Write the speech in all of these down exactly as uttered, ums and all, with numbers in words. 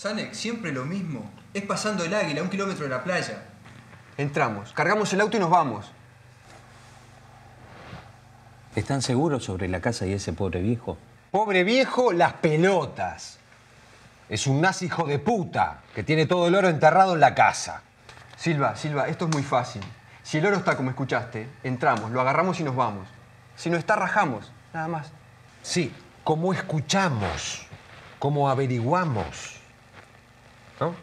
Sanek, siempre lo mismo. Es pasando el Águila, a un kilómetro de la playa. Entramos, cargamos el auto y nos vamos. ¿Están seguros sobre la casa y ese pobre viejo? Pobre viejo, las pelotas. Es un nazi hijo de puta que tiene todo el oro enterrado en la casa. Silva, Silva, esto es muy fácil. Si el oro está como escuchaste, entramos, lo agarramos y nos vamos. Si no está, rajamos, nada más. Sí, como escuchamos, como averiguamos, ¿no?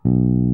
Thank you.